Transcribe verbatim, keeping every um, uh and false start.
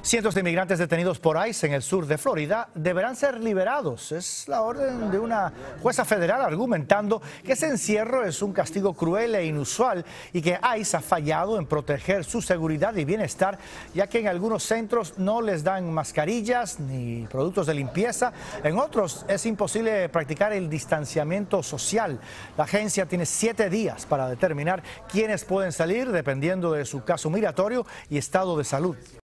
Cientos de inmigrantes detenidos por ICE en el sur de Florida deberán ser liberados. Es la orden de una jueza federal argumentando que ese encierro es un castigo cruel e inusual y que ICE ha fallado en proteger su seguridad y bienestar, ya que en algunos centros no les dan mascarillas ni productos de limpieza. En otros es imposible practicar el distanciamiento social. La agencia tiene siete días para determinar quiénes pueden salir dependiendo de su caso migratorio y estado de salud.